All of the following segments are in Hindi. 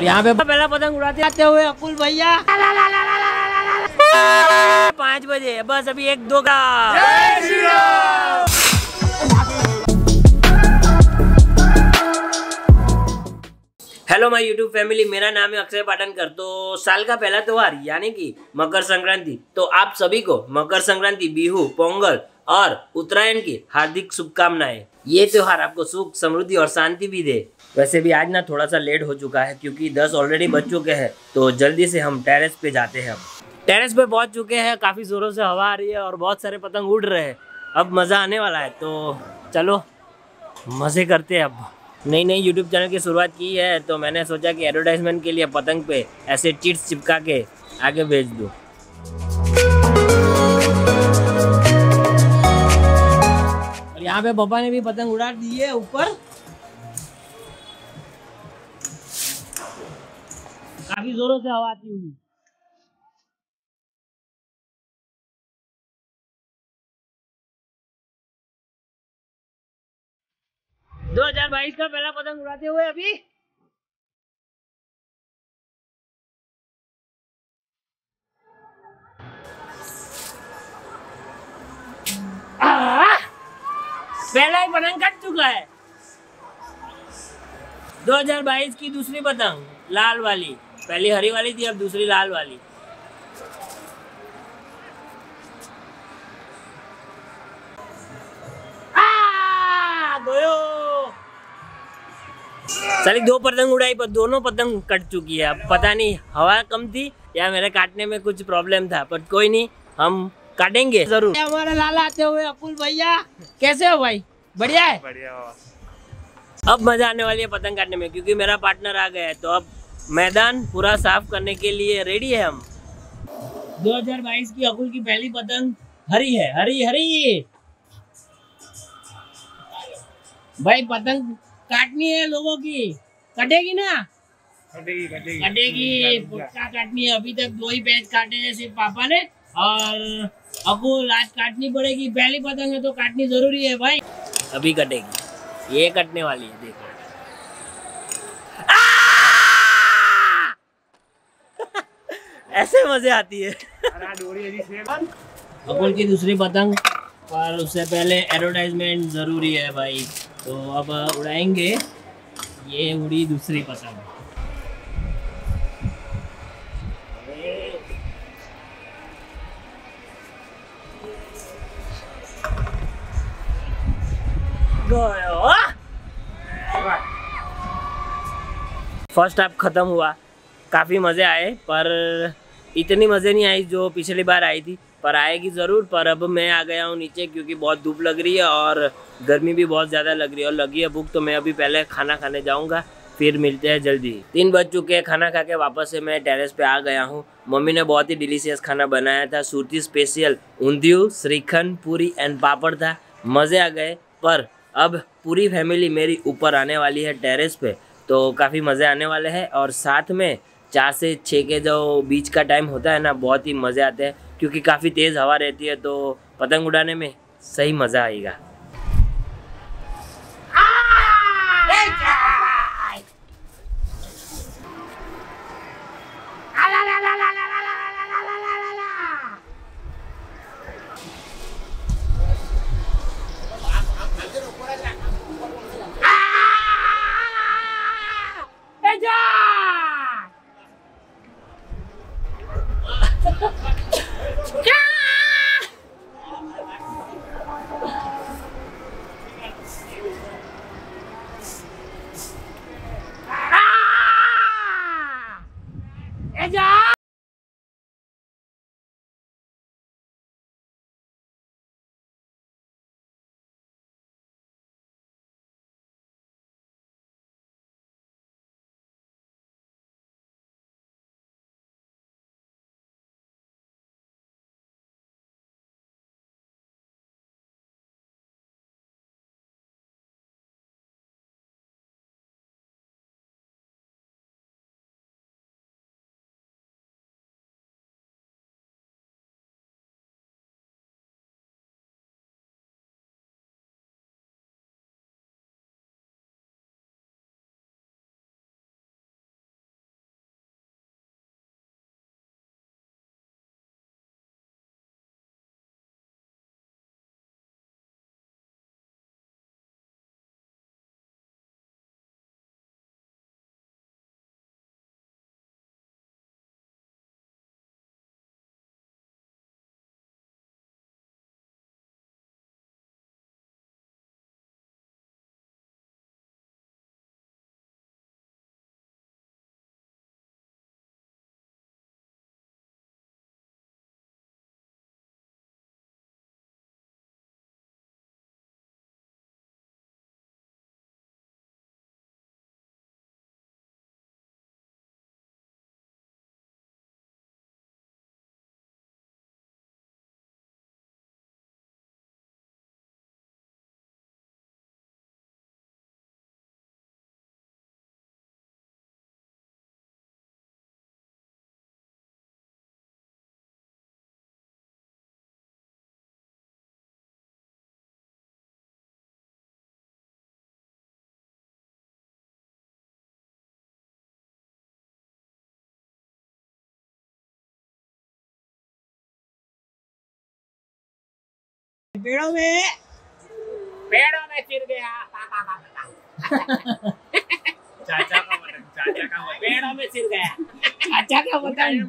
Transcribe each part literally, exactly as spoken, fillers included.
यहाँ पे पहला पतंग उड़ाते आते हुए अकुल भैया पाँच बजे बस अभी एक दो का। हेलो माय यूट्यूब फैमिली, मेरा नाम है अक्षय पाटनकर। तो साल का पहला त्योहार यानी कि मकर संक्रांति, तो आप सभी को मकर संक्रांति, बिहू, पोंगल और उत्तरायण की हार्दिक शुभकामनाएं। ये त्योहार आपको सुख, समृद्धि और शांति भी दे। वैसे भी आज ना थोड़ा सा लेट हो चुका है क्योंकि दस ऑलरेडी बज चुके हैं, तो जल्दी से हम टेरेस पे जाते हैं। टेरेस पे पहुंच चुके हैं, काफ़ी ज़ोरों से हवा आ रही है और बहुत सारे पतंग उड़ रहे हैं। अब मज़ा आने वाला है, तो चलो मज़े करते हैं। अब नई नई यूट्यूब चैनल की शुरुआत की है, तो मैंने सोचा कि एडवर्टाइजमेंट के लिए पतंग पे ऐसे चिट्स चिपका के आगे भेज दूँ। और यहाँ पे पापा ने भी पतंग उड़ा दी है ऊपर। काफी जोरों से हवा आती हुई। दो हज़ार बाईस का पहला पतंग उड़ाते हुए अभी पहला ही पतंग कट चुका है। दो हज़ार बाईस की दूसरी पतंग, लाल वाली। पहली हरी वाली थी, अब दूसरी लाल वाली। साली दो पतंग उड़ाई पर दोनों पतंग कट चुकी है। अब पता नहीं हवा कम थी या मेरे काटने में कुछ प्रॉब्लम था, पर कोई नहीं, हम काटेंगे जरूर। हमारे लाला आते हुए अकुल भैया, कैसे हो भाई? बढ़िया है, बढ़िया। अब मजा आने वाली है पतंग काटने में क्योंकि मेरा पार्टनर आ गया है। तो अब मैदान पूरा साफ करने के लिए रेडी है हम। दो हज़ार बाईस की अकुल की पहली पतंग हरी है। हरी हरी भाई, पतंग काटनी है लोगों की। कटेगी ना? कटेगी कटेगी कटेगी पुट्टा काटनी है। अभी तक दो ही पैच काटे हैं सिर्फ पापा ने, और अकुल आज काटनी पड़ेगी। पहली पतंग है तो काटनी जरूरी है भाई। अभी कटेगी, ये कटने वाली है, देखो। ऐसे मजे आती है। अकुल की दूसरी पतंग, पर उससे पहले एडवर्टाइजमेंट जरूरी है भाई। तो अब उड़ाएंगे। ये उड़ी दूसरी पतंग। फर्स्ट हाफ खत्म हुआ, काफ़ी मज़े आए, पर इतनी मज़े नहीं आई जो पिछली बार आई थी, पर आएगी ज़रूर। पर अब मैं आ गया हूँ नीचे क्योंकि बहुत धूप लग रही है और गर्मी भी बहुत ज़्यादा लग रही है और लगी है भूख। तो मैं अभी पहले खाना खाने जाऊँगा, फिर मिलते हैं जल्दी। तीन बज चुके हैं, खाना खा के वापस से मैं टेरेस पे आ गया हूँ। मम्मी ने बहुत ही डिलीशियस खाना बनाया था। सूरती स्पेशल ऊंधियू, श्रीखंड, पूरी एंड पापड़ था। मज़े आ गए। पर अब पूरी फैमिली मेरी ऊपर आने वाली है टेरेस पे, तो काफ़ी मज़े आने वाले हैं। और साथ में चार से छः के जो बीच का टाइम होता है ना, बहुत ही मज़े आते हैं क्योंकि काफ़ी तेज़ हवा रहती है, तो पतंग उड़ाने में सही मज़ा आएगा। पेड़ों में पेड़ों में चिर गया। चाचा का पतंग, चाचा का पतंग पेड़ों में चिर गया। चाचा का पतंग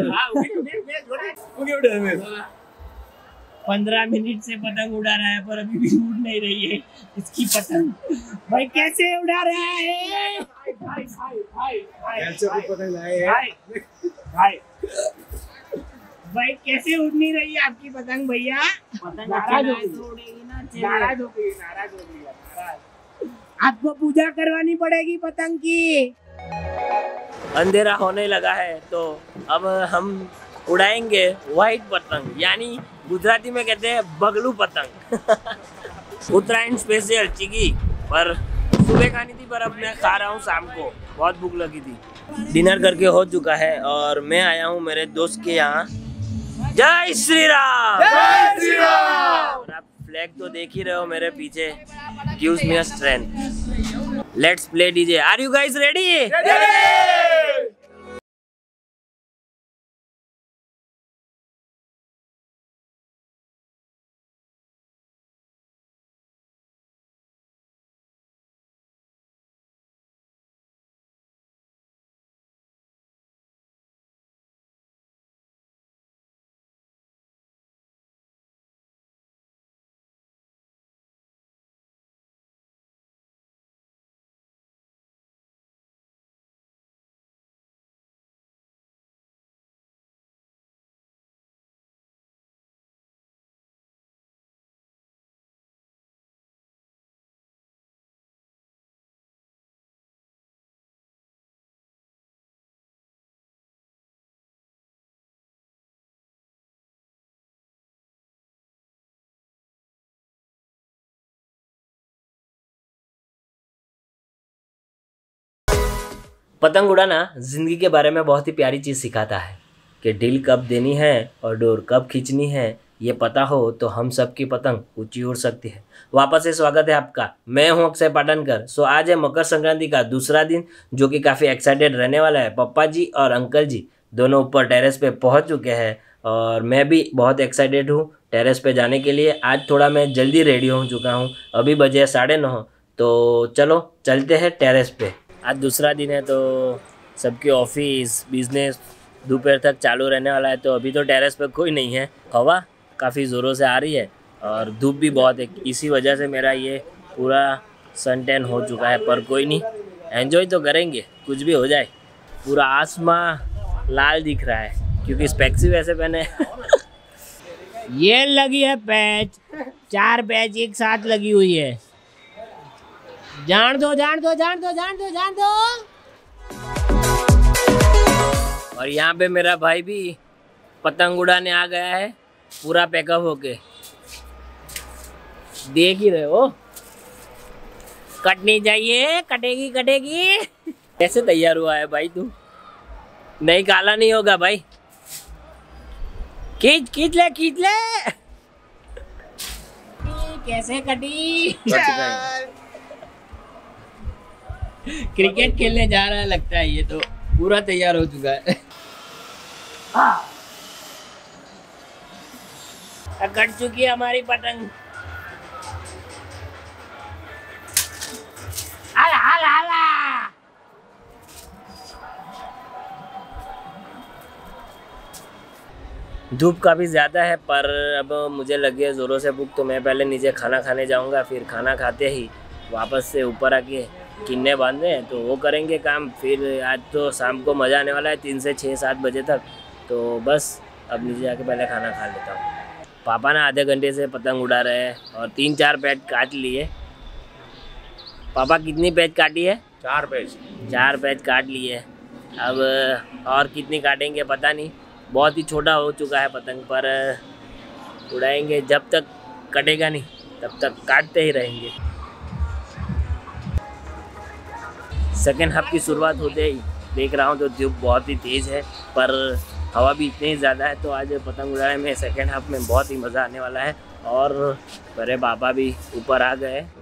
पंद्रह मिनट से पतंग उड़ा रहा है पर अभी भी उड़ नहीं रही है इसकी पतंग। भाई कैसे उड़ा रहा है? भाई भाई भाई भाई पतंग लाए हैं भाई भाई कैसे उड़ नहीं रही है आपकी पतंग भैया? पतंग नाराज उड़ेगी ना, नाराज हो गई, नाराज हो गई, नाराज। आपको पूजा करवानी पड़ेगी पतंग की। अंधेरा होने लगा है तो अब हम उड़ाएंगे व्हाइट पतंग, यानी गुजराती में कहते हैं बगलू पतंग। उत्तरायण स्पेशल चिकी पर सुबह खानी थी पर अब मैं खा रहा हूँ शाम को, बहुत भूख लगी थी। डिनर करके हो चुका है और मैं आया हूँ मेरे दोस्त के यहाँ। जय श्री राम, जय श्री राम। और आप फ्लैग तो देख ही रहे हो मेरे पीछे, gives me a strength. Let's play DJ. Are you guys ready? पतंग उड़ाना जिंदगी के बारे में बहुत ही प्यारी चीज़ सिखाता है कि डील कब देनी है और डोर कब खींचनी है, ये पता हो तो हम सब की पतंग ऊंची उड़ सकती है। वापस से स्वागत है आपका, मैं हूं अक्षय पाटनकर। सो आज है मकर संक्रांति का दूसरा दिन, जो कि काफ़ी एक्साइटेड रहने वाला है। पप्पा जी और अंकल जी दोनों ऊपर टेरेस पे पहुंच चुके हैं और मैं भी बहुत एक्साइटेड हूँ टेरेस पे जाने के लिए। आज थोड़ा मैं जल्दी रेडी हो चुका हूँ, अभी बजे साढ़े नौ, तो चलो चलते हैं टेरेस पे। आज दूसरा दिन है तो सबके ऑफिस बिजनेस दोपहर तक चालू रहने वाला है, तो अभी तो टेरेस पे कोई नहीं है। हवा काफ़ी ज़ोरों से आ रही है और धूप भी बहुत है, इसी वजह से मेरा ये पूरा सन टैन हो चुका है। पर कोई नहीं, एंजॉय तो करेंगे कुछ भी हो जाए। पूरा आसमां लाल दिख रहा है क्योंकि स्पेक्सी वैसे पहने। ये लगी है पैच, चार पैच एक साथ लगी हुई है। जान दो जान दो जान दो जान दो जान दो। और यहाँ पे मेरा भाई भी पतंग उड़ाने आ गया है पूरा पैकअप होके, देख ही रहे हो। कटनी चाहिए, कटेगी कटेगी। कैसे तैयार हुआ है भाई तू? नहीं काला नहीं होगा भाई, खींच खींच ले खींच ले। कैसे कटी? क्रिकेट खेलने जा रहा है लगता है, ये तो पूरा तैयार हो चुका है। कट चुकी है हमारी पतंग। हाला हाला हाला। धूप काफ़ी ज़्यादा है पर अब मुझे लगी है ज़ोरों से भूख, तो मैं पहले नीचे खाना खाने जाऊंगा, फिर खाना खाते ही वापस से ऊपर आके किन्ने बांधे हैं तो वो करेंगे काम। फिर आज तो शाम को मज़ा आने वाला है तीन से छः सात बजे तक, तो बस अब नीचे जाके पहले खाना खा लेता हूँ। पापा ना आधे घंटे से पतंग उड़ा रहे हैं और तीन चार पैच काट लिए। पापा कितनी पैच काटी है? चार पैच चार पैच काट लिए। अब और कितनी काटेंगे पता नहीं, बहुत ही छोटा हो चुका है पतंग, पर उड़ाएंगे जब तक कटेगा नहीं तब तक काटते ही रहेंगे। सेकेंड हाफ की शुरुआत होते ही देख रहा हूँ तो धूप बहुत ही तेज़ है पर हवा भी इतनी ही ज़्यादा है, तो आज पतंग उड़ाने में सेकेंड हाफ में बहुत ही मज़ा आने वाला है। और मेरे पापा भी ऊपर आ गए।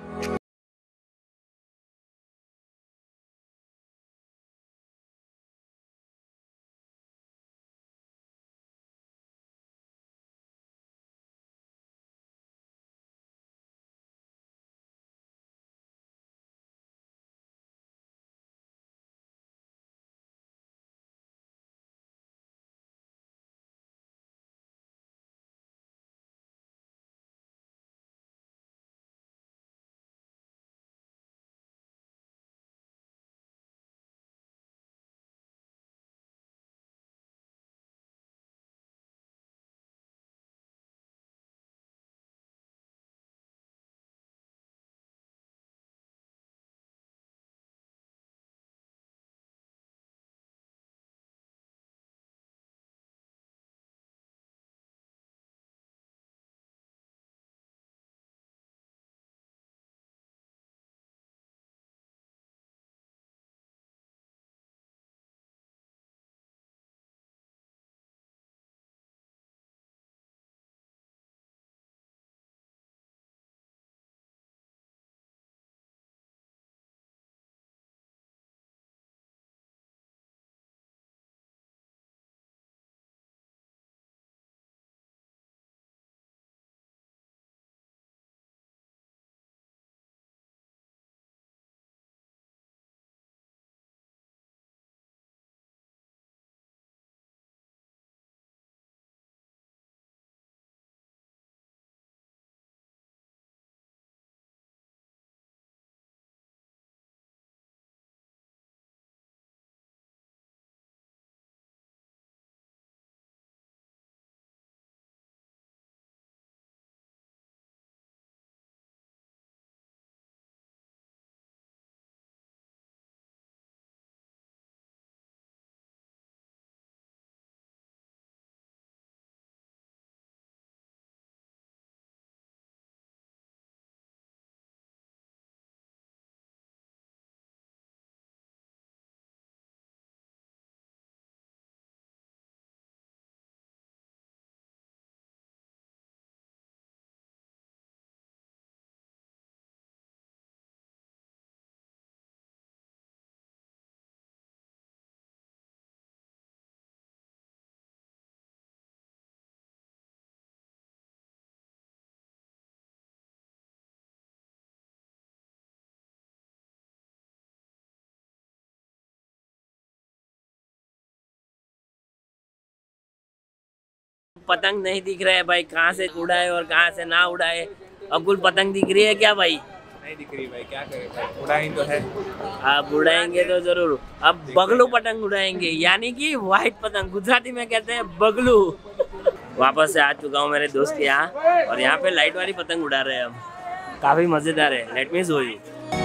पतंग नहीं दिख रहे है भाई, कहाँ से उड़ाए और कहाँ से ना उड़ाए। अकुल पतंग दिख रही है क्या भाई? नहीं दिख रही भाई, क्या करें भाई, उड़ाएं तो है। आप उड़ाएंगे तो जरूर। अब बगलू पतंग उड़ाएंगे, यानी कि व्हाइट पतंग, गुजराती में कहते हैं बगलू। वापस से आ चुका हूँ मेरे दोस्त के यहाँ और यहाँ पे लाइट वाली पतंग उड़ा रहे हैं हम, काफी मजेदार है। Let me show you.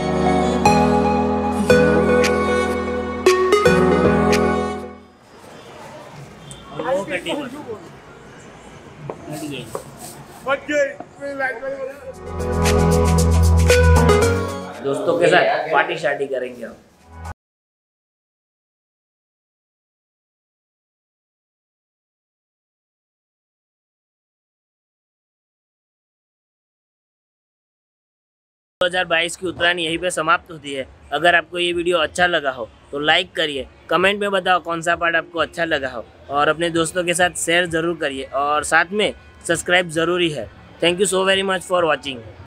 दोस्तों के साथ पार्टी शार्टी करेंगे हम। दो हज़ार बाईस की उत्तरायण यहीं पे समाप्त होती है। अगर आपको ये वीडियो अच्छा लगा हो तो लाइक करिए, कमेंट में बताओ कौन सा पार्ट आपको अच्छा लगा हो, और अपने दोस्तों के साथ शेयर ज़रूर करिए, और साथ में सब्सक्राइब ज़रूरी है। Thank you so very much for watching.